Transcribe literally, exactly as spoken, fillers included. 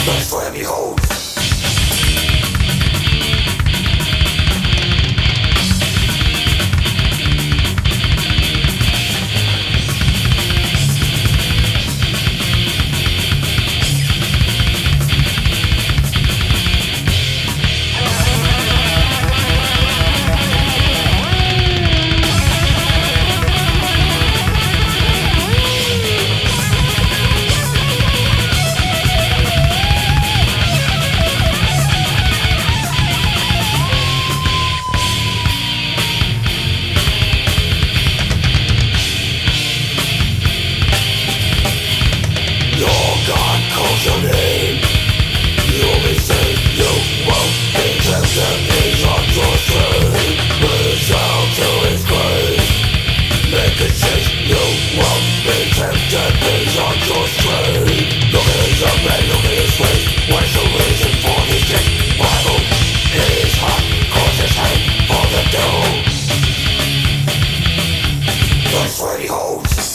That's where behold. Your name, you'll be saved, you won't be tempted, he's on your train, push out to his grave, make a change, you won't be tempted, he's on your train, look at his up and look at his face, what's the reason for this change, Bible is hot, cause it's hate for the dough, that's what he holds.